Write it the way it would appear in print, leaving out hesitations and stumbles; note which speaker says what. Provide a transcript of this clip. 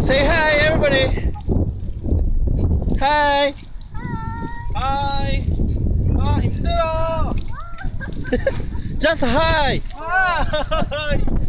Speaker 1: Say hi, everybody. Hi. Hi. 아, 힘들어. Just hi. Hi.